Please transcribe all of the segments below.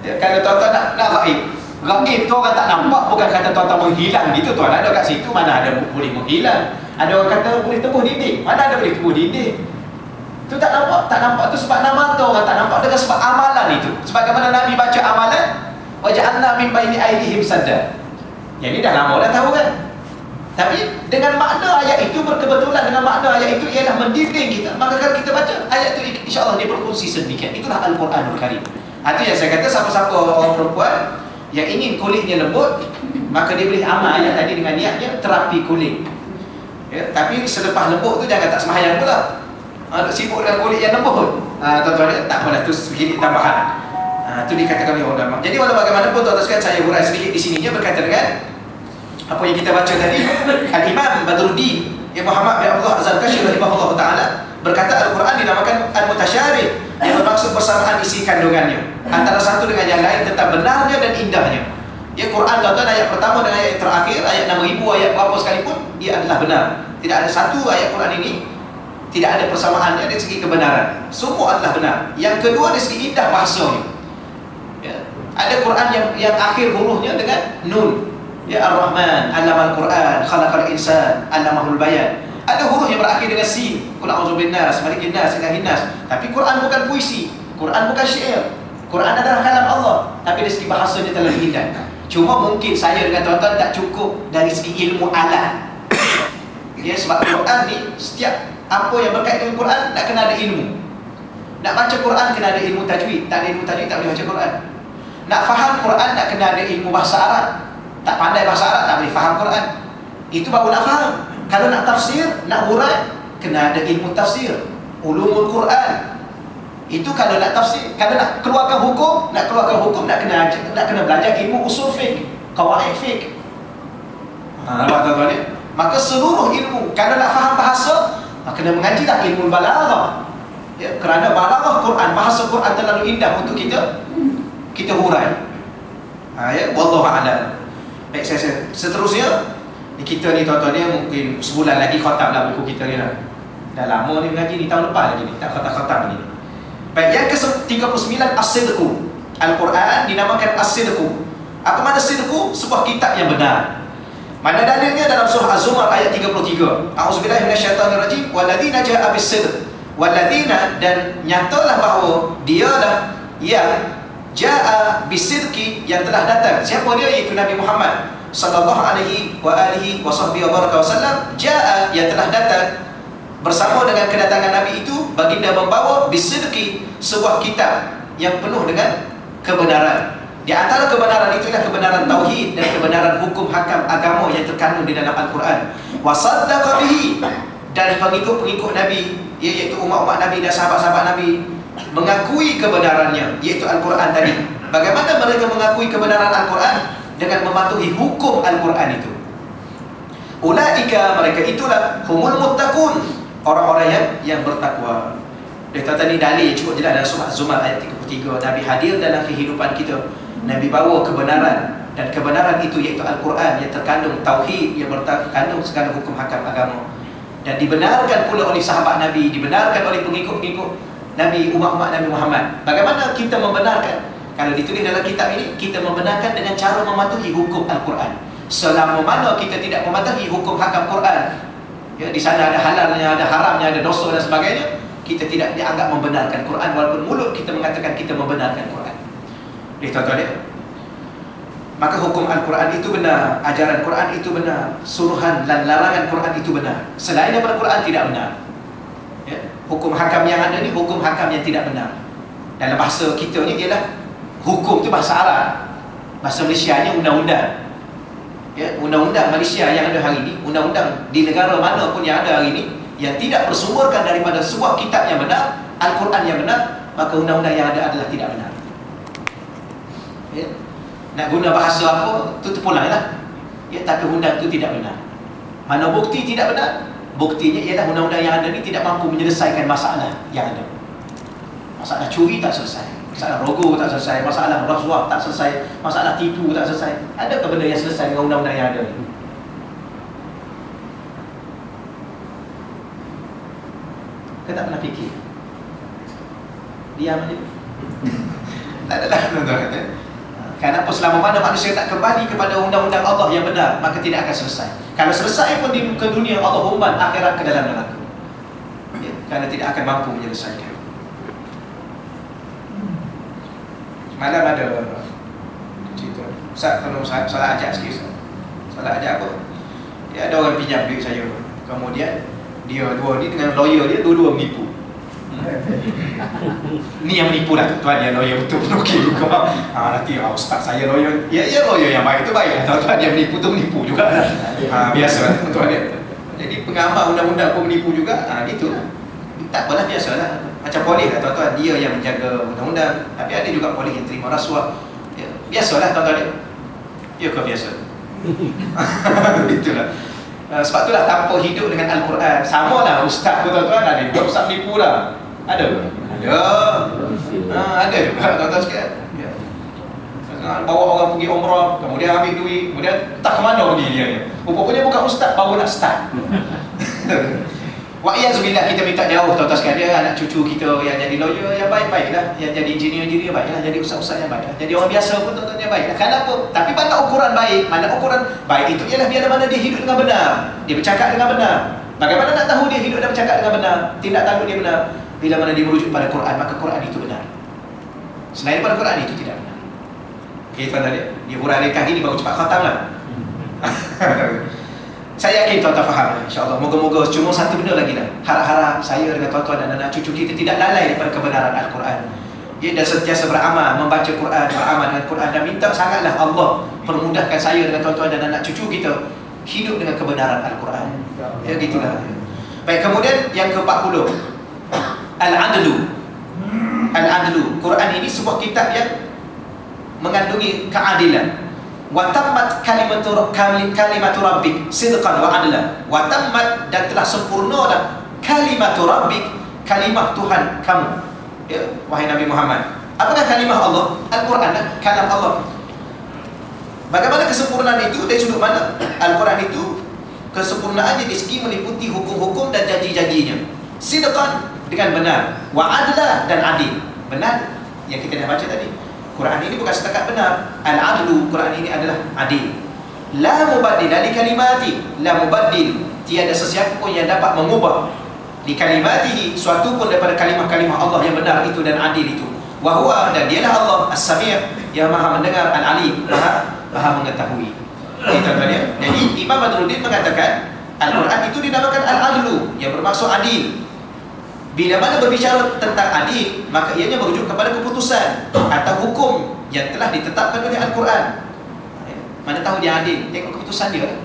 Ya, kalau tuan-tuan nak gaib, gaib tu orang tak nampak, bukan kata tuan-tuan menghilang gitu. Tuan ada kat situ, mana ada boleh menghilang. Ada orang kata boleh tembus dinding, mana ada boleh tembus dinding. Itu tak nampak tu sebab nama tu orang tak nampak, dengan sebab amalan itu. Sebagaimana Nabi baca amalan, waja'alna min baini aydihim sadda. Yang ni dah lama dah tahu kan. Tapi dengan makna ayat itu berkebetulan dengan makna ayat itu ialah mendinding kita. Maka kalau kita baca ayat itu, insya-Allah dia berfungsi sedemikian. Itulah Al-Quranul Karim. Itu yang saya kata, siapa-siapa orang perempuan yang ingin kulitnya lembut, maka dia boleh amal ayat tadi dengan niatnya terapi kulit. Ya, tapi selepas lembut tu jangan tak sembahyang pula. Sibuk dengan kulit yang lembut. Tuan-tuan, tak apalah, tu sedikit tambahan. Itu dikatakan oleh ulama. Jadi walau bagaimanapun tuan-tuan sekalian, saya urai sedikit di sininya berkaitan dengan apa yang kita baca tadi. Al-Imam Badruddin Muhammad bin Abdullah Az-Zarkashi rahimahullah ta'ala berkata Al-Quran dinamakan Al-Mutasyarih, yang bermaksud bersamaan isi kandungannya antara satu dengan yang lain tentang benarnya dan indahnya. Ya, Quran tuan-tuan, ayat pertama dengan ayat terakhir, ayat 6,000 ayat berapa sekalipun, ia adalah benar. Tidak ada satu ayat Quran ini tidak ada persamaannya dari segi kebenaran. Semua adalah benar. Yang kedua, dari segi indah bahasanya. Ya, ada Quran yang akhir hurufnya dengan nun. Ya, Ar-Rahman, Allamal Quran, Khalaqal Insan, Allamahul Bayan. Ada huruf yang berakhir dengan sin. Qul a'udzu binnas, malikin nas, ilahin nas. Tapi Quran bukan puisi, Quran bukan syair. Quran adalah kalam Allah, tapi dari segi bahasanya terlalu indah. Cuma mungkin saya dengan tuan-tuan tak cukup dari segi ilmu alat. Ya, sebab Quran ni setiap apa yang berkaitan dengan Quran nak kena ada ilmu. Nak baca Quran kena ada ilmu tajwid. Tak ada ilmu tajwid tak boleh baca Quran. Nak faham Quran nak kena ada ilmu bahasa Arab. Tak pandai bahasa Arab tak boleh faham Quran. Itu baru nak faham. Kalau nak tafsir, nak hurai, kena ada ilmu tafsir, ulumul Quran. Itu kalau nak tafsir. Kalau nak keluarkan hukum, nak kena belajar ilmu usul fiqh, qawaid fiqh. Tuan-tuan ya. Maka seluruh ilmu, kalau nak faham bahasa, kena mengajilah ilmu balaghah. Ya, kerana balaghah Quran, bahasa Quran terlalu indah untuk kita hurai. Ya, wallahu a'lam. Baik, saya seterusnya kita ni tuan-tuan ni mungkin sebulan lagi khatam lah buku kita ni lah. Dah lama ni mengaji ni, tahun lepas lagi ni tak khatam lagi ni. Baik, yang ke-39 As-Sidqu. Al-Quran dinamakan As-Sidqu. Apa makna Sidqu? Sebuah kitab yang benar. Mana dalilnya dalam surah Az-Zumar ayat 33. A'udzubillahi minasyaitonirrajim. Walladzina ja'a bis-sidq. Walladzina, dan nyatalah bahawa dialah yang ja'a bis-sidqi, yang telah datang. Siapa dia? Iaitu Nabi Muhammad sallallahu alaihi wa alihi wa sahbihi wa baraka wasallam. Ja'a, yang telah datang bersama dengan kedatangan Nabi itu, baginda membawa bis-sidqi, sebuah kitab yang penuh dengan kebenaran. Di antara kebenaran itu adalah kebenaran tauhid dan kebenaran hukum hakam agama yang terkandung di dalam Al-Quran. Wa saddaqa bihi, dan pengikut-pengikut Nabi, iaitu umat-umat Nabi dan sahabat-sahabat Nabi, mengakui kebenarannya, iaitu Al-Quran tadi. Bagaimana mereka mengakui kebenaran Al-Quran? Dengan mematuhi hukum Al-Quran itu. Ulaika, mereka itulah humul muttaqun, orang-orang yang bertakwa. Tuan-tuan, ni dalil cukup jelas dalam surah Az-Zumar ayat 33. Nabi hadir dalam kehidupan kita. Nabi bawa kebenaran, dan kebenaran itu iaitu Al-Quran yang terkandung tauhid, yang terkandung segala hukum hakam agama, dan dibenarkan pula oleh sahabat Nabi, dibenarkan oleh pengikut-pengikut Nabi, umat-umat Nabi Muhammad. Bagaimana kita membenarkan? Kalau ditulis dalam kitab ini, kita membenarkan dengan cara mematuhi hukum Al-Quran. Selama mana kita tidak mematuhi hukum hakam Quran, ya, di sana ada halalnya, ada haramnya, ada dosa dan sebagainya, kita tidak dianggap membenarkan Quran, walaupun mulut kita mengatakan kita membenarkan Quran. Tuan-tuan ya, maka hukum Al-Quran itu benar, ajaran Quran itu benar, suruhan dan larangan Quran itu benar. Selain daripada Quran tidak benar. Ya, hukum hakam yang ada ni hukum hakam yang tidak benar. Dalam bahasa kita ni ialah hukum tu bahasa Arab, bahasa Malaysianya undang-undang. Ya, undang-undang Malaysia yang ada hari ini, undang-undang di negara mana pun yang ada hari ini, yang tidak bersumberkan daripada sebuah kitab yang benar, Al-Quran yang benar, maka undang-undang yang ada adalah tidak benar. Ya, nak guna bahasa apa, tu terpulang lah. Ya, tapi undang itu tidak benar. Mana bukti tidak benar? Buktinya ialah undang-undang yang ada ni tidak mampu menyelesaikan masalah yang ada. Masalah curi tak selesai, masalah rogol tak selesai, masalah rasuah tak selesai, masalah tipu tak selesai. Adakah benda yang selesai dengan undang-undang yang ada ni? Kita tak pernah fikir. Diam aja. Tak adalah tuan-tuan. Kenapa selama mana manusia tak kembali kepada undang-undang Allah yang benar, maka tidak akan selesai. Kalau selesai pun di muka dunia, Allah umpan akhirat ke dalam neraka. Ya, kerana tidak akan mampu menyelesaikan. Malam ada cerita. Ustaz, tolong salah ajak sikit Ustaz. Salah ajak apa? Ya, ada orang pinjam duit saya. Kemudian dia dua ni dengan lawyer dia dua-dua menipu. Ni yang menipu lah tuan, dia lawyer betul okey juga. Nanti ustaz saya lawyer. Ya lawyer yang baik tu baik lah tuan, dia menipu tu menipu juga lah. Biasa lah tuan dia. Jadi pengamal undang-undang pun menipu juga. Gitu lah. Tak apalah, biasa lah. Macam polis lah tuan-tuan, dia yang menjaga undang-undang. Tapi ada juga polis yang terima rasuah. Ya, biasalah tuan-tuan dia. Ya ke biasa? Itulah. Sebab itulah tanpa hidup dengan Al-Quran. Sama lah ustaz pun tuan-tuan, ada juga ustaz menipu lah. Ada ke? Ada juga tuan-tuan sekalian. Ya. Bawa orang pergi umrah, kemudian ambil duit, kemudian tak ke mana pergi dia ni. Rupanya bukan ustaz, baru nak start. Wa'iyyazubillah, kita minta jauh tuan-tuan sekalian. Anak cucu kita yang jadi lawyer yang baik-baiklah, yang jadi engineer baiklah, jadi ustaz-ustaz yang baiklah, jadi orang biasa pun tuan-tuan yang baiklah. Kenapa? Tapi mana ukuran baik? Mana ukuran baik itu ialah bila mana dia hidup dengan benar, dia bercakap dengan benar. Bagaimana nak tahu dia hidup dan bercakap dengan benar, tindak tanduk dia benar? Bila mana dia merujuk pada Quran, maka Quran itu benar. Selain daripada Quran itu tidak benar. Okey tuan-tuan, dia huraikan ini baru cepat khatam lah. Saya yakin tuan-tuan faham, insya-Allah. Moga-moga cuma satu benda lagi lah. Harap-harap saya dengan tuan-tuan dan anak cucu kita tidak lalai daripada kebenaran Al-Quran. Dia dah sentiasa beramal, membaca Quran, beramal dengan Quran, dan minta sangatlah Allah permudahkan saya dengan tuan-tuan dan anak cucu kita hidup dengan kebenaran Al-Quran. Ya, gitulah. Baik, kemudian yang ke-40, Al-Adlu. Al-Adlu. Quran ini sebuah kitab yang mengandungi keadilan. Wa tammat kalimatu rabbik sidqan wa adlan. Wa tammat, dan telah sempurna dah kalimatu rabbik, kalimah Tuhan kamu. Ya, wahai Nabi Muhammad. Apakah kalimah Allah? Al-Quran, kalam Allah. Bagaimana kesempurnaan itu dari sudut mana? Al-Quran itu kesempurnaannya di segi meliputi hukum-hukum dan janji-janjinya. Sidqan, dengan benar. Wa adla, dan adil. Benar yang kita dah baca tadi. Quran ini bukan setakat benar. Al-adlu, Quran ini adalah adil. La mubaddila li kalimati. La mubaddil, tiada sesiapa pun yang dapat mengubah li kalimatihi, suatu pun daripada kalimah-kalimah Allah yang benar itu dan adil itu. Wa huwa, dan dialah Allah As-Sami', yang maha mendengar, Al-Alim, maha mengetahui. Jadi Imam Badruddin mengatakan Al-Quran itu dinamakan Al-Adlu, yang bermaksud adil. Bila mana berbicara tentang adil, maka ianya merujuk kepada keputusan atau hukum yang telah ditetapkan oleh Al-Quran. Mana tahu dia adil? Tengok keputusan dia.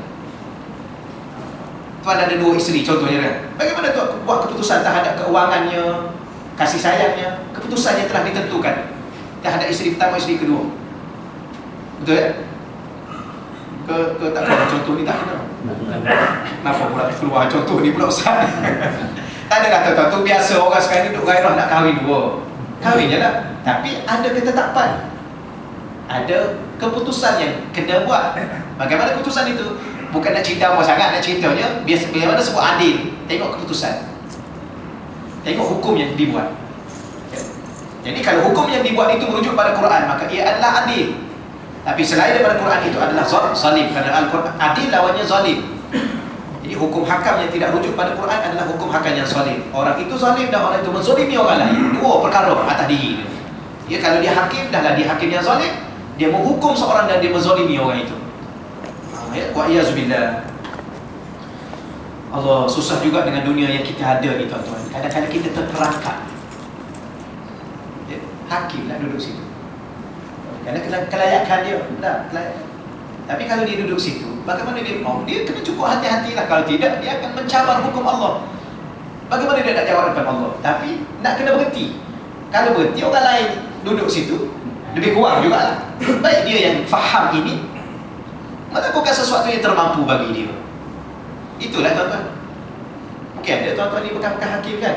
Tuan ada dua isteri contohnya kan. Bagaimana tuan buat keputusan terhadap keuangannya, kasih sayangnya? Keputusannya telah ditentukan terhadap isteri pertama, isteri kedua. Betul ya? Ke tak kena contoh ni, tak kena. Kenapa pula keluar contoh ni pula Ustaz? Tak ada kata tu biasa orang sekarang duduk gairah nak kahwin dua. Kahwin je lah. Tapi ada ketetapan, ada keputusan yang kena buat. Bagaimana keputusan itu? Bukan nak cerita apa sangat, nak ceritanya bagaimana sebut adil. Tengok keputusan, tengok hukum yang dibuat. Jadi kalau hukum yang dibuat itu merujuk pada Quran, maka ia adalah adil. Tapi selain daripada Quran itu adalah zalim. Kerana Al-Quran adil lawannya zalim. Jadi hukum hakam yang tidak rujuk pada Quran adalah hukum hakam yang zalim. Orang itu zalim dan orang itu menzalimi orang lain. Dua perkara atas diri dia. Ya, kalau dia hakim, dahlah dia hakim yang zalim. Dia menghukum seorang dan dia menzalimi orang itu. Ya, wa'iyyazubillah. Allah, susah juga dengan dunia yang kita ada ni tuan-tuan. Kadang-kadang kita terperangkap. Ya, hakim lah duduk situ. Kerana kelayakan dia. Tak, kelayakan. Tapi kalau dia duduk situ, bagaimana dia mau? Dia kena cukup hati-hatilah. Kalau tidak, dia akan mencabar hukum Allah. Bagaimana dia nak jawab depan Allah? Tapi nak kena berhenti. Kalau berhenti, orang lain duduk situ, lebih kurang jugalah. Baik dia yang faham ini melakukan sesuatu yang termampu bagi dia. Itulah tuan-tuan. Mungkin ada tuan-tuan ni bekas-bekas hakim kan?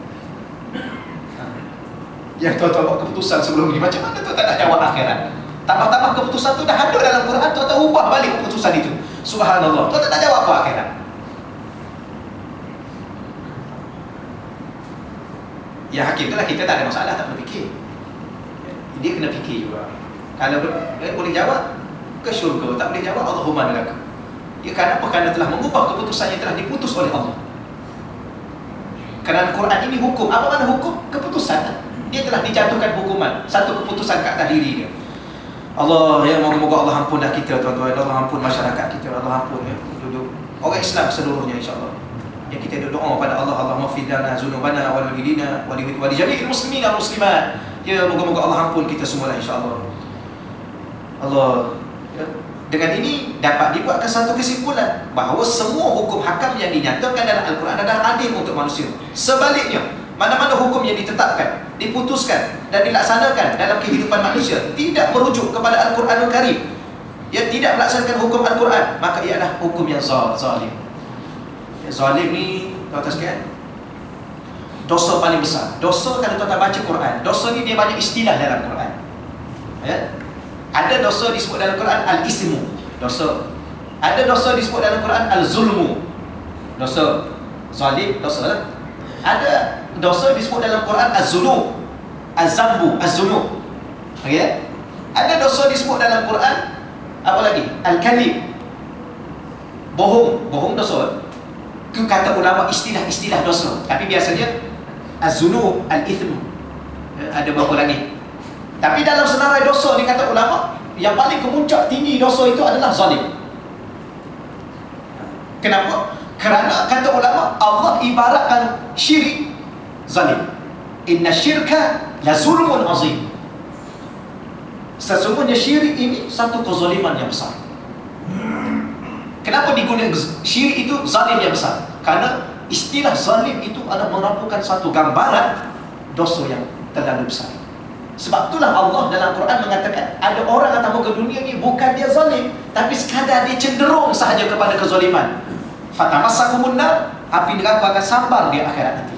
Yang tuan-tuan buat keputusan sebelum ni, macam mana tuan-tuan nak jawab akhirat? Tambah-tambah keputusan tu dah ada dalam Quran, tuan-tuan ubah balik keputusan itu. Subhanallah, tuan-tuan tak jawab apa akhirat. Ya hakim tu lah, kita tak ada masalah, tak perlu fikir. Dia kena fikir juga. Kalau dia boleh jawab, ke syurga. Tak boleh jawab, Allahumma neraka. Ya, kenapa? Kerana telah mengubah keputusan yang telah diputus oleh Allah. Kerana Quran ini hukum. Apa makna hukum? Keputusan. Dia telah dijatuhkan hukuman, satu keputusan kat atas diri dia. Allah, ya, moga-moga Allah ampun dah kita, tuan-tuan. Allah ampun masyarakat kita. Allah ampun, ya, duduk orang Islam seluruhnya, insya-Allah. Yang kita doa pada Allah, Allahumma ighfir lana dzunubana wa liwalidina wa li jami'il muslimin wal muslimat. Ya, moga-moga Allah ampun kita semualah, insya-Allah. Allah, ya, dengan ini dapat dibuatkan satu kesimpulan bahawa semua hukum hakam yang dinyatakan dalam Al-Quran adalah adil untuk manusia. Sebaliknya, mana-mana hukum yang ditetapkan, diputuskan dan dilaksanakan dalam kehidupan manusia tidak merujuk kepada Al-Quranul Karim, ia tidak melaksanakan hukum Al-Quran, maka ia adalah hukum yang zalim. Zalim ni, tuan-tuan sekalian, dosa paling besar. Dosa, kalau tuan-tuan baca Quran, dosa ni dia banyak istilah dalam Quran, ya? Ada dosa disebut dalam Quran al-ismu, dosa. Ada dosa disebut dalam Quran al-zulmu, dosa. Zalim, dosa lah. Ada dosa disebut dalam Quran az-zunub, az-zambu, az-zunub. Okay? Ada dosa disebut dalam Quran apa lagi? Al-kadhib, bohong. Bohong dosa. Itu kata ulama istilah-istilah dosa. Tapi biasanya az-zunub, al-ithmu. Ada berapa lagi? Tapi dalam senarai dosa ni, kata ulama, yang paling kemuncak tinggi dosa itu adalah zalim. Kenapa? Kerana kata ulama, Allah ibaratkan syirik zalim. Inna syirka la zulmun azim. Sesungguhnya syirik ini satu kezaliman yang besar. Kenapa digunakan syirik itu zalim yang besar? Karena istilah zalim itu adalah merupakan satu gambaran dosa yang terlalu besar. Sebab itulah Allah dalam Quran mengatakan ada orang datang ke dunia ni bukan dia zalim, tapi sekadar dia cenderung sahaja kepada kezaliman. Fatamassakumun nar, api neraka akan sambar di akhirat nanti.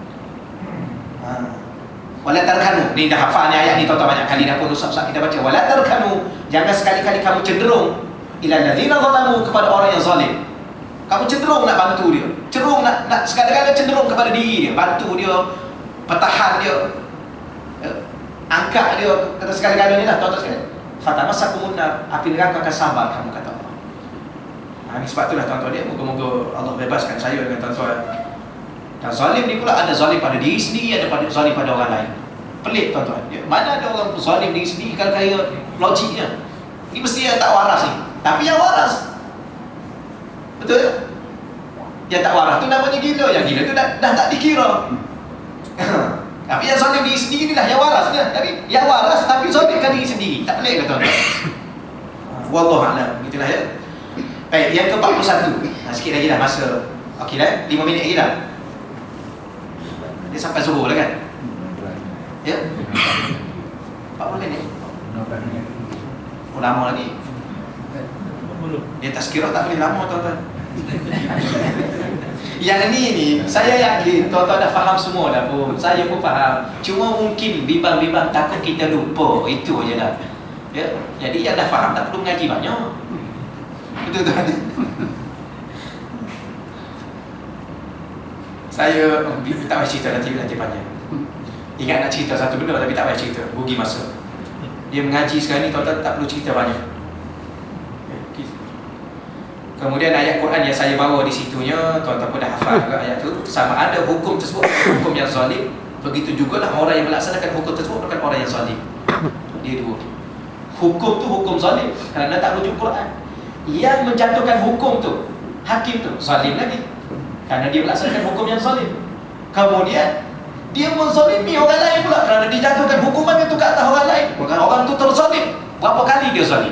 Wala tarkanu, ni dah hafal ni ayat ni, tuan-tuan, banyak kali dah pun usap-usap kita baca. Wala tarkanu, jangan sekali-kali kamu cenderung ila allazina zalamu, kepada orang yang zalim. Kamu cenderung nak bantu dia, cenderung nak sekadar-kadar cenderung kepada diri dia, bantu dia, pertahan dia, angkat dia, kata sekali-kali ni lah, tuan-tuan sekalian. Fatamassakumun nar, api neraka akan sambar kamu, kata Allah. Ini sebab itulah, tuan-tuan, dia moga-moga Allah bebaskan saya dengan tuan-tuan. Dan zalim ni pula ada zalim pada diri sendiri, ada zalim pada orang lain. Pelik, tuan-tuan. Mana ada orang zalim diri sendiri kalau kaya logiknya. Ini mesti yang tak waras ni. Tapi yang waras, betul tak? Yang tak waras tu namanya gila. Yang gila tu dah tak dikira. Tapi yang zalim diri sendiri ni lah yang waras dia. Tapi yang waras tapi zalimkan diri sendiri. Tak boleh ke, tuan-tuan? Wallahualam. Itulah, ya. Baik, yang ke-41. Sikit lagi dah masa. Okey dah, 5 minit lagi dah. Dia sampai zuhur lah kan? Ya? 40 minit. Oh, lama lagi. Dia tazkirah tak boleh lama, tuan-tuan. Yang ni saya yakin tuan-tuan dah faham semua dah pun. Saya pun faham. Cuma mungkin bimbang-bimbang takut kita lupa. Itu je dah. Ya? Jadi yang dah faham tak perlu mengaji banyak. Betul tuan. Saya tak payah cerita nanti panjang. Ingat nak cerita satu benda tapi tak payah cerita, rugi masa. Dia mengaji sekarang ni, tuan-tuan, tak perlu cerita banyak. Kemudian ayat Quran yang saya bawa di situnya, tuan-tuan pun dah hafal juga ayat tu. Sama ada hukum tersebut hukum yang zalim, begitu jugalah orang yang melaksanakan hukum tersebut bukan orang yang zalim. Dia dua. Hukum tu hukum zalim kerana tak rujuk Quran. Yang menjatuhkan hukum tu, hakim tu, zalim lagi kerana dia melaksanakan hukum yang zalim. Kemudian dia menzalimi orang lain pula kerana dijatuhkan hukuman itu ke atas orang lain. Bukan orang tu terzalim. Berapa kali dia zalim?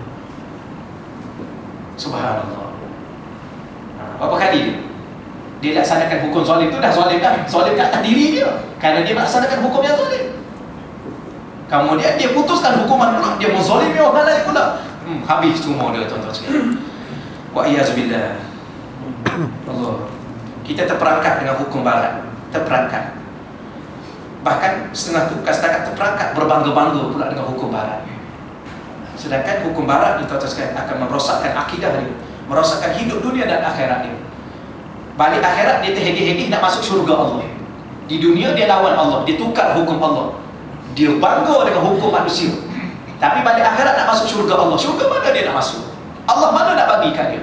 Subhanallah. Berapa kali dia laksanakan hukum zalim tu, dah zalim dah. Zalim ke atas diri dia kerana dia melaksanakan hukum yang zalim. Kemudian dia putuskan hukuman pula, dia menzalimi orang lain pula. Habis semua dia, tuan-tuan sekalian. Wa iyazubillah. Allah. Kita terperangkap dengan hukum barat. Terperangkap. Bahkan setengah tu bukan setakat terperangkap, berbangga-bangga pula dengan hukum barat. Sedangkan hukum barat ni, tuan-tuan sekalian, akan merosakkan akidah dia, merosakkan hidup dunia dan akhirat dia. Balik akhirat dia terhegih-hegih nak masuk syurga Allah. Di dunia dia lawan Allah, dia tukar hukum Allah. Dia bangga dengan hukum manusia. Tapi pada akhirat nak masuk syurga Allah. Syurga mana dia nak masuk? Allah mana nak bagi kat dia?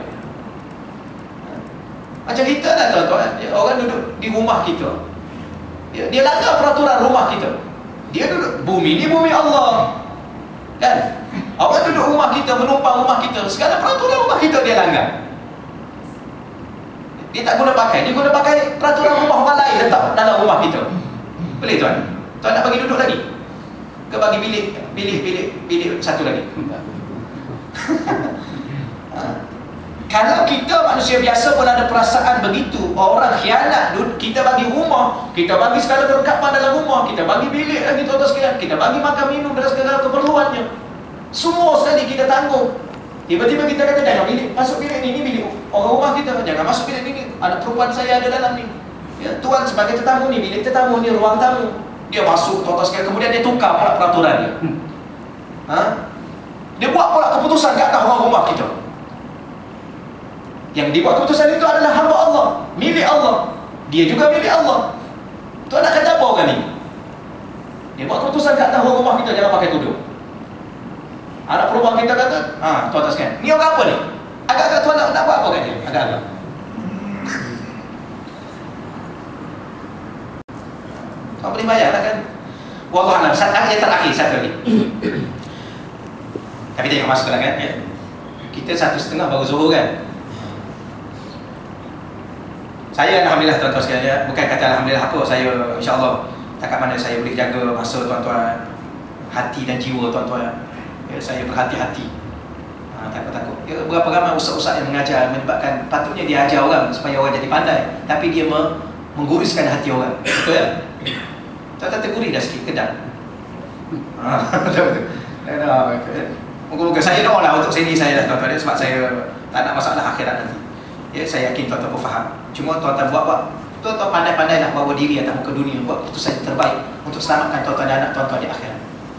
Macam kita dah tuan-tuan, orang duduk di rumah kita. Dia langgar peraturan rumah kita. Dia duduk, bumi ni bumi Allah. Kan? Orang duduk rumah kita, menumpang rumah kita, segala peraturan rumah kita dia langgar. Dia tak guna pakai, dia guna pakai peraturan rumah orang lain letak dalam rumah kita. Boleh tuan? Tuan nak bagi duduk lagi? Ke bagi bilik satu lagi? Kalau kita manusia biasa pun ada perasaan begitu, orang khianat, kita bagi rumah, kita bagi segala kelengkapan dalam rumah, kita bagi bilik lagi tuan-tuan sekalian, kita bagi makan minum dan segala keperluannya, semua sekali kita tanggung. Tiba-tiba kita kata jangan masuk bilik ni bilik orang rumah kita, jangan masuk bilik ni, anak perempuan saya ada dalam ni. Ya, tuan sebagai tetamu ni, bilik tetamu ni, ruang tamu. Dia masuk tuan-tuan sekalian, kemudian dia tukar pula peraturan dia. Dia buat pula keputusan kat atas orang rumah kita. Yang dibuat keputusan itu adalah hamba Allah, milik Allah. Dia juga milik Allah. Tuan nak kata apa orang ni? Dia buat keputusan kat atas orang rumah kita, jangan pakai tudung. Anak perempuan kita kata, tuan-tuan sekalian, ni orang apa ni? Agak-agak tuan nak buat apa kat dia? Agak-agak. Tuan boleh bayar lah kan? Wallahualam, ayat terakhir satu lagi. Tapi tengok masuk lah kan? Ya. Kita 1:30 baru zuhur kan? Saya alhamdulillah tuan-tuan sekalian, bukan kata alhamdulillah apa, saya insya-Allah takat mana saya boleh jaga masa tuan-tuan, hati dan jiwa tuan-tuan. Ya, saya berhati-hati. Takut-takut. Ya, berapa ramai ustaz-ustaz yang mengajar menyebabkan patutnya dia ajar orang supaya orang jadi pandai, tapi dia mengguruskan hati orang. Betul ya? Tuan-tuan tergurih dah sikit kedap. Betul. Moga-moga saya doa lah untuk sini saya dah tuan-tuan, sebab saya tak nak masalah akhirat nanti. Ya, saya yakin tuan-tuan faham. Cuma tuan-tuan buat tuan-tuan pandai-pandai nak bawa diri atas muka dunia, buat keputusan yang terbaik untuk selamatkan tuan-tuan dan anak tuan-tuan di akhirat.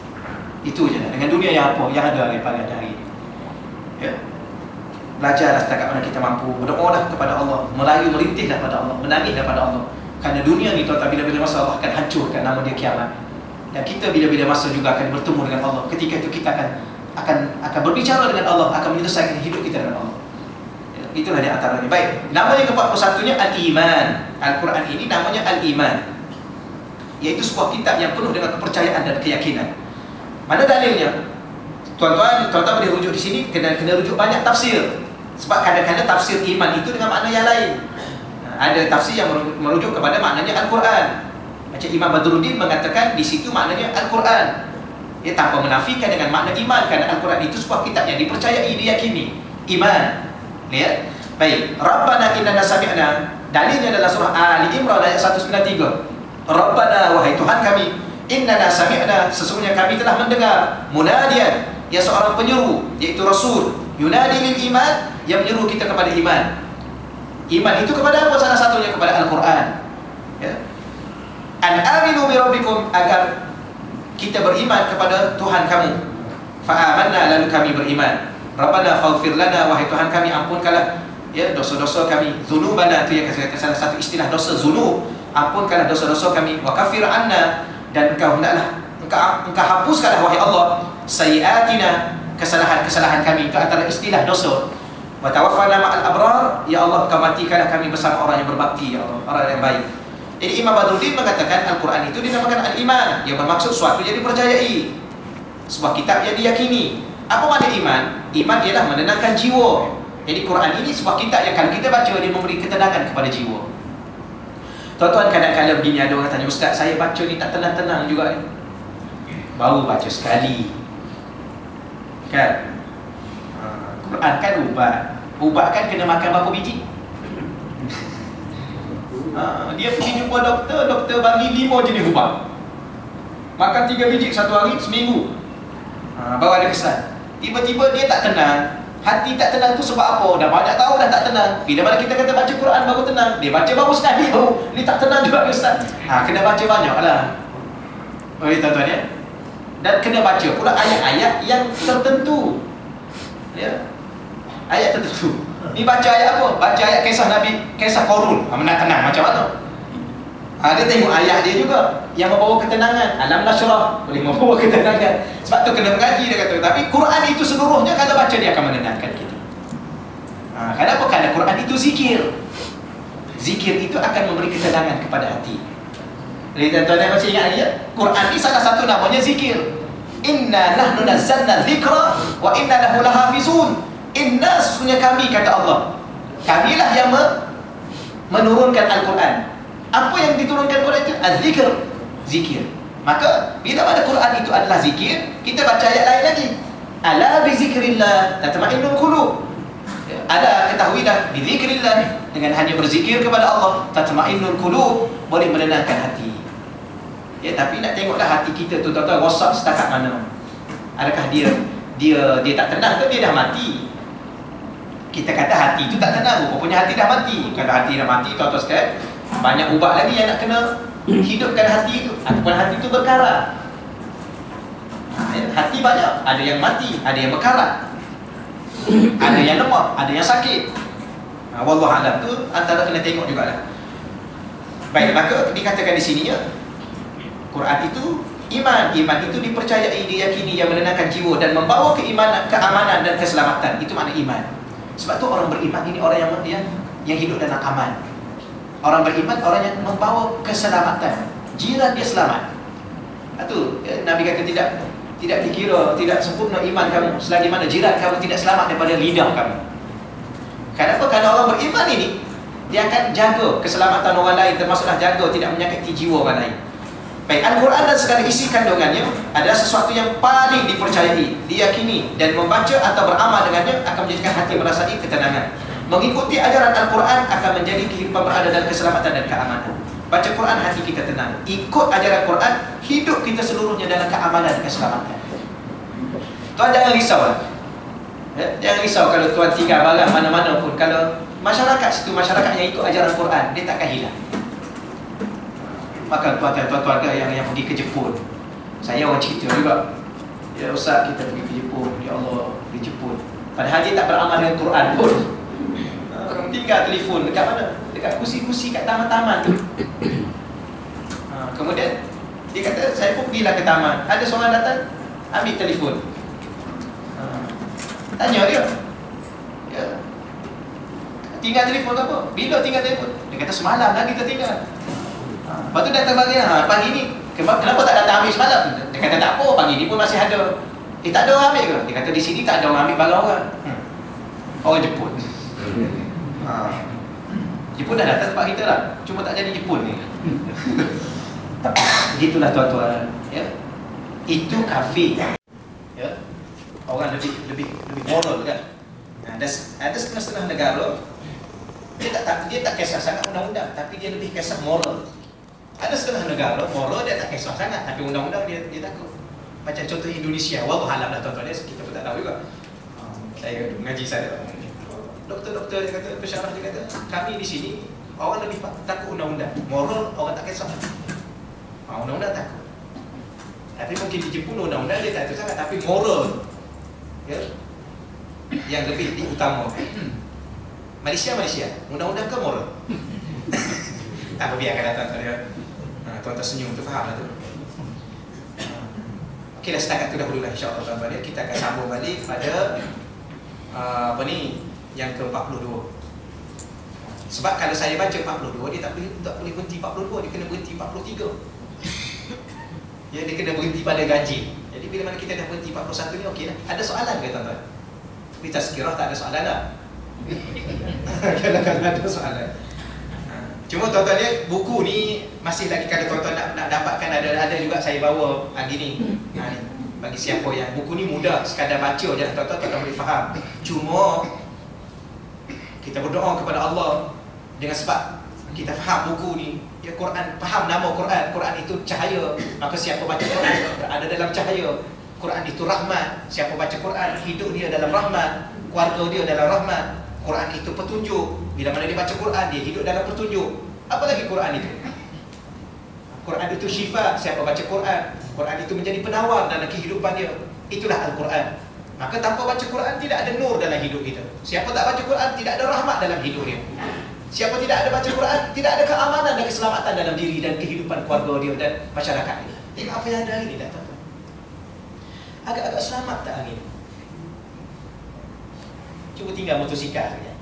Itu je lah. Dengan dunia yang apa, yang ada pada hari ini. Ya. Belajarlah setakat mana kita mampu, berdoalah kepada Allah, melayu merintihlah pada Allah, menangislah pada Allah. Kerana dunia ni tuan-tuan, bila-bila masa Allah akan hancurkan, nama dia kiamat. Dan kita bila-bila masa juga akan bertemu dengan Allah. Ketika itu kita akan berbicara dengan Allah, akan menyelesaikan hidup kita dengan Allah. Itulah di antaranya. Baik, namanya ke-41-nya Al-Iman. Al-Quran ini namanya Al-Iman, iaitu sebuah kitab yang penuh dengan kepercayaan dan keyakinan. Mana dalilnya? Tuan-tuan boleh rujuk di sini, kena rujuk banyak tafsir. Sebab kadang-kadang tafsir iman itu dengan makna yang lain. Ada tafsir yang merujuk kepada maknanya Al-Quran. Macam Imam Badruddin mengatakan di situ maknanya Al-Quran. Ia tanpa menafikan dengan makna iman, kerana Al-Quran itu sebuah kitab yang dipercayai, diyakini. Iman. Lihat. Baik. Rabbana innana sami'na. Dalilnya adalah surah Ali Imran ayat 193. Rabbana, wahai Tuhan kami, innana sami'na, sesungguhnya kami telah mendengar munadian, yang seorang penyeru, iaitu Rasul, yunadi lil iman, yang menyeru kita kepada iman. Iman itu kepada apa? Salah satunya kepada Al-Quran. Ya. An aminu bi rabbikum, agar kita beriman kepada Tuhan kamu. Fa'amanna, lalu kami beriman. Rabbana faghfir lana, wahai Tuhan kami, ampunkanlah ya dosa-dosa kami. Dzunubana, itu yang salah satu istilah dosa, dzunub. Ampunkanlah dosa-dosa kami. Wa kaffir anna, dan engkau hendaklah engkau hapuskanlah wahai Allah sayyiatina, kesalahan-kesalahan kami. Itu antara istilah dosa. Wa tawaffana ma'al abrar, ya Allah engkau matikanlah kami bersama orang yang berbakti, ya Allah, orang yang baik. Jadi Imam Badruddin mengatakan Al-Quran itu dinamakan Al-Iman, yang bermaksud suatu yang dipercayai, sebuah kitab yang diyakini. Apa makna iman? Iman ialah menenangkan jiwa. Jadi Quran ini sebuah kitab yang kalau kita baca, dia memberi ketenangan kepada jiwa. Tuan-tuan, kadang-kadang begini, ada orang tanya, Ustaz, saya baca ni tak tenang-tenang juga. Baru baca sekali kan? Quran kan ubat. Ubat kan kena makan berapa biji? Dia pergi jumpa doktor, doktor bagi 5 jenis ubat. Makan 3 biji satu hari, seminggu. Baru ada kesan. Tiba-tiba dia tak tenang. Hati tak tenang tu sebab apa? Dah banyak tahu dah tak tenang. Bila mana kita kata baca Quran baru tenang, dia baca baru sekali, ni tak tenang juga Ustaz. Kena baca banyak lah. Tuan-tuan ya. Dan kena baca pula ayat-ayat yang tertentu. Ya. Ayat tertentu. Ni baca ayat apa? Baca ayat kisah Nabi, kisah Qarun. Nak tenang macam mana? Dia tengok ayat dia juga yang membawa ketenangan. Alam nasyrah boleh membawa ketenangan. Sebab tu kena mengaji dia kata. Tapi Quran itu seluruhnya kalau baca dia akan menenangkan kita. Kenapa? Kerana Quran itu zikir. Zikir itu akan memberi ketenangan kepada hati. Jadi tuan-tuan masih ingat lagi ya? Quran ini salah satu namanya zikir. Inna nahnu nazzalna dzikra wa inna lahu lahafizun. Inna, sesungguhnya kami, kata Allah, kamilah yang menurunkan Al-Quran. Apa yang diturunkan Quran itu? Az-zikr, zikir. Maka bila mana Quran itu adalah zikir, kita baca ayat lain lagi. Ala bi zikrillah tatma'innul qulub. Ala, ketahuilah, bi zikrillah, dengan hanya berzikir kepada Allah, tatma'innul qulub, boleh menenangkan hati. Ya, tapi nak tengoklah hati kita tu tuan-tuan rosak setakat mana. Adakah dia tak tenang ke dia dah mati? Kita kata hati itu tak tenang, rupanya hati dah mati. Kalau hati dah mati, tuan-tuan sekalian, banyak ubat lagi yang nak kena hidupkan hati itu. Ataupun hati itu berkarat. Hati banyak, ada yang mati, ada yang berkarat, ada yang lemah, ada yang sakit. Wallahualam, tu antara kena tengok jugalah. Baik, maka dikatakan di sini ya, Quran itu iman. Iman itu dipercayai, diyakini, yang menenangkan jiwa dan membawa keimanan, keamanan dan keselamatan. Itu makna iman. Sebab tu orang beriman ini orang yang hidup dalam aman. Orang beriman orang yang membawa keselamatan. Jiran dia selamat. Itu Nabi kata tidak dikira, tidak sempurna iman kamu selagi mana jiran kamu tidak selamat daripada lidah kamu. Kenapa? Kerana orang beriman ini dia akan jaga keselamatan orang lain, termasuklah jaga tidak menyakiti jiwa orang lain. Baik, Al-Quran dan segala isi kandungannya adalah sesuatu yang paling dipercayai, diyakini, dan membaca atau beramal dengannya akan menjadikan hati merasai ketenangan. Mengikuti ajaran Al-Quran akan menjadi kehidupan berada dalam keselamatan dan keamanan. Baca Quran, hati kita tenang. Ikut ajaran Quran, hidup kita seluruhnya dalam keamanan dan keselamatan. Tuan jangan risau lah. Jangan risau kalau tuan tinggal barang mana-mana pun. Kalau masyarakat situ, masyarakat yang ikut ajaran Quran, dia takkan hilang. Maka tuan-tuan yang pergi ke Jepun, saya orang cerita juga, ya Ustaz, kita pergi ke Jepun, ya Allah, di Jepun, padahal dia tak beramal dengan Quran pun. Tinggal telefon dekat mana? Dekat kursi-kursi kat taman-taman tu. Kemudian dia kata, saya pun pergilah ke taman, ada seorang datang ambil telefon. Tanya dia, ya, tinggal telefon apa? Bila tinggal telefon? Dia kata semalam lagi tertinggal. Lepas tu datang pagi ni, kenapa tak datang ambil semalam? Dia kata tak apa, pagi ni pun masih ada. Tak ada orang ambil ke? Dia kata di sini tak ada orang ambil barang orang. Orang Jepun. Jepun dah datang tempat kita lah, cuma tak jadi Jepun ni. Gitulah tuan-tuan, ya. Itu kafir, ya. Orang lebih moral kan. Ada setengah-setengah negara dia tak kisah sangat undang-undang, tapi dia lebih kisah moral. Ada setengah negara moral dia tak kisah sangat, tapi undang-undang dia takut. Macam contoh Indonesia, wallahualam lah tuan-tuan, kita pun tak tahu juga. Saya mengaji saya, doktor-doktor dia kata, pensyarah dia kata, kami di sini orang lebih takut undang-undang. Moral orang tak kisah. Undang-undang takut. Tapi mungkin di Jepun undang-undang dia tak takut sangat, tapi moral, ya, yang lebih diutama. Malaysia, undang-undang ke moral? Tak apa, biarkan datang dia. Tuan-tuan senyum tu, faham lah tu. Okey dah, setakat tu dahululah insya-Allah tuan-tuan. Kita akan sambung balik pada yang ke-42. Sebab kalau saya baca 42, dia tak boleh berhenti 42, dia kena berhenti 43. Ya, dia kena berhenti pada gaji. Jadi bila mana kita dah berhenti 41 ni, okey lah. Ada soalan ke tuan-tuan? Di tazkirah tak ada soalan lah. Kalau ada soalan. Cuma tuan-tuan lihat, buku ni masih lagi, kalau tuan-tuan nak dapatkan, ada juga saya bawa hari ni. Bagi siapa yang buku ni mudah, sekadar baca je tuan-tuan boleh faham. Cuma kita berdoa kepada Allah dengan sebab kita faham buku ni, ya Quran, faham nama Quran. Quran itu cahaya, maka siapa baca Quran ada dalam cahaya. Quran itu rahmat, siapa baca Quran hidup dia dalam rahmat, keluarga dia dalam rahmat. Quran itu petunjuk, bila mana dia baca Quran dia hidup dalam petunjuk. Apa lagi Quran itu? Quran itu syifa, siapa baca Quran, Quran itu menjadi penawar dalam kehidupan dia. Itulah Al-Quran. Maka tanpa baca Quran tidak ada nur dalam hidup kita. Siapa tak baca Quran tidak ada rahmat dalam hidup dia. Siapa tidak ada baca Quran, tidak ada keamanan dan keselamatan dalam diri dan kehidupan keluarga dia dan masyarakat dia. Tengok apa yang ada hari ni, dah tuan-tuan. Agak-agak selamat tak hari ni? Cuba tinggal motosikal ya.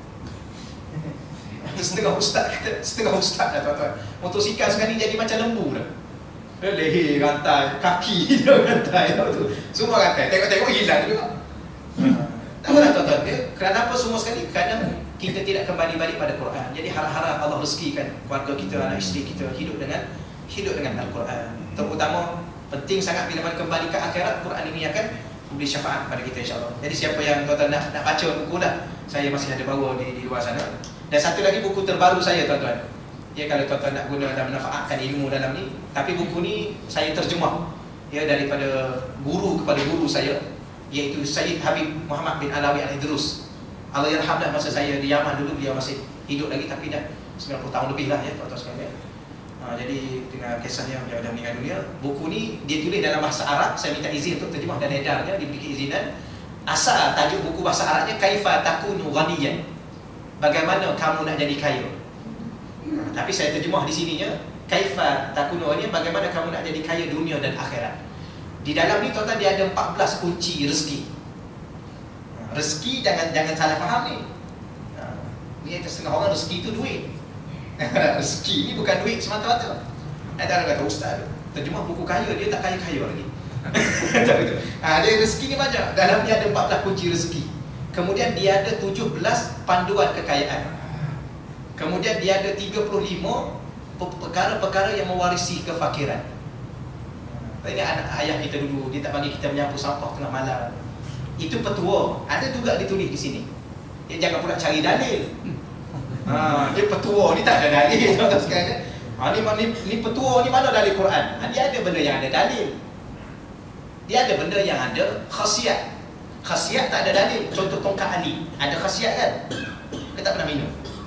Setengah ustaz dah tuan-tuan. Motosikal sekarang ni jadi macam lembu dah. Leher rantai, kaki dia rantai tu. Semua rantai. Tengok-tengok hilang juga. Tak apalah tuan-tuan. Kerana apa semua sekali? Kerana kita tidak kembali balik pada Quran. Jadi harap-harap Allah rezekikan keluarga kita, anak isteri kita hidup dengan Al-Quran. Terutama penting sangat bila mana kembali ke akhirat, Quran ini akan memberi syafaat pada kita insya-Allah. Jadi siapa yang tuan-tuan nak baca buku dah, saya masih ada bawa di luar sana. Dan satu lagi buku terbaru saya tuan-tuan. Ya, kalau tuan-tuan nak guna dan manfaatkan ilmu dalam ni, tapi buku ni saya terjemah ya daripada guru kepada guru saya, iaitu Sayyid Habib Muhammad bin Alawi Al-Idrus. Allah yarhamlah, masa saya di Yaman dulu beliau masih hidup lagi, tapi dah 90 tahun lebih lah ya tuan-tuan sekalian. Jadi dengan kisahnya beliau dah meninggal dunia. Buku ni dia tulis dalam bahasa Arab. Saya minta izin untuk terjemah dan edarnya, diberi keizinan. Asal tajuk buku bahasa Arabnya Kaifa Takunu Ghaniyan, bagaimana kamu nak jadi kaya. Tapi saya terjemah di sininya Kaifa Takunu Ghaniyan, bagaimana kamu nak jadi kaya dunia dan akhirat. Di dalam ni tuan-tuan dia ada 14 kunci rezeki. Rezeki jangan salah faham ni. Ni setengah orang rezeki itu duit. Rezeki ni bukan duit semata-mata. Ada orang kata ustaz terjemah buku kaya, dia tak kaya-kaya lagi. Tak betul. Dia rezeki ni banyak. Dalamnya ada 14 kunci rezeki. Kemudian dia ada 17 panduan kekayaan. Kemudian dia ada 35 perkara-perkara yang mewarisi kefakiran. Ini anak ayah kita dulu, dia tak bagi kita menyapu sampah tengah malam. Itu petua. Ada juga ditulis di sini. Dia jangan pula cari dalil. Dia petua ni tak ada dalil tuan-tuan sekalian. Ni petua ni mana dalil Quran? Dia ada benda yang ada dalil. Dia ada benda yang ada khasiat. Khasiat tak ada dalil. Contoh tongkat Ali, ada khasiat kan? Dia tak pernah minum.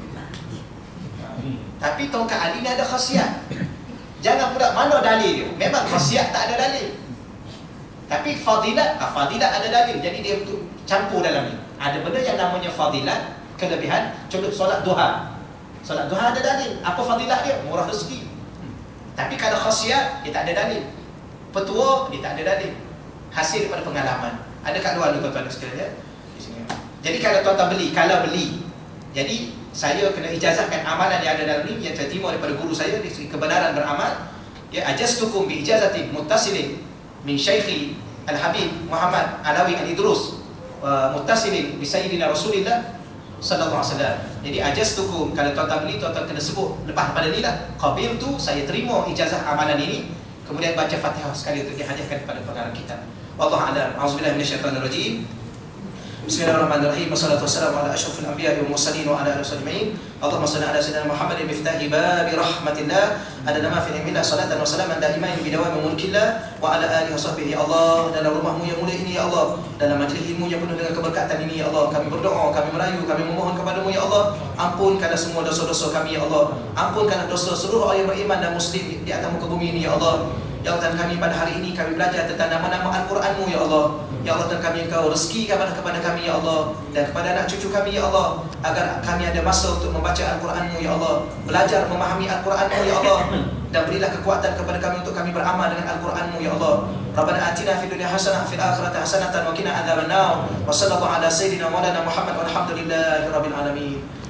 Tapi tongkat Ali ni ada khasiat. Jangan pula mana dalil dia. Memang khasiat tak ada dalil. Tapi fadilat ada dalil. Jadi dia campur dalam ni. Ada benda yang namanya fadilat, kelebihan. Contoh solat duha. Solat duha ada dalil. Apa fadilat dia? Murah rezeki. Tapi kalau khasiat, dia tak ada dalil. Petua, dia tak ada dalil. Hasil daripada pengalaman. Ada kat luar tu tuan-tuan sekalian di sini. Jadi kalau tuan-tuan beli, jadi saya kena ijazahkan amalan yang ada dalam ni yang saya terima daripada guru saya di kebenaran beramal. Ya, ajastukum bi ijazati muttasilin min Syekhi Al-Habib Muhammad Alawi Al-Idrus muttasilin bi Sayyidina Rasulillah sallallahu alaihi wasallam. Jadi ajastukum, kalau tuan-tuan beli, tuan-tuan kena sebut lepas pada ni lah, qabiltu, saya terima ijazah amalan ini. Kemudian baca Fatihah sekali untuk dihadiahkan kepada pengarang kita. Wallahu a'lam. A'udzubillahi minasyaitonir rajim. Bismillahirrahmanirrahim. Wassalatu wassalamu ala asyrafil anbiya'i wal mursalin wa ala alihi wasahbihi. Allahumma shalli ala sayyidina Muhammadin miftahi babi rahmatillah. Adana ma fi ilmillah, salatan wa salaman daiman bi dawami mulkillah wa ala alihi wasahbihi. Allah, dalam rumahmu yang mulia ini ya Allah, dalam majlis ilmu yang penuh dengan keberkatan ini ya Allah, kami berdoa, kami merayu, kami memohon kepadamu ya Allah, ampunkanlah semua dosa-dosa kami ya Allah, ampunkanlah dosa seluruh orang yang beriman dan muslim di atas muka bumi ini ya Allah. Ya Allah, dan kami pada hari ini kami belajar tentang nama-nama Al-Quran-Mu ya Allah. Ya Allah, dan kami Engkau rezeki kepada kami ya Allah, dan kepada anak cucu kami ya Allah, agar kami ada masa untuk membaca Al-Quran-Mu ya Allah, belajar memahami Al-Quran-Mu ya Allah, dan berilah kekuatan kepada kami untuk kami beramal dengan Al-Quran-Mu ya Allah. Rabbana atina fid dunya hasanah fil akhirati hasanatan wa qina adzabannar. Wa sallallahu ala sayyidina Maulana Muhammad walhamdulillahi rabbil alamin.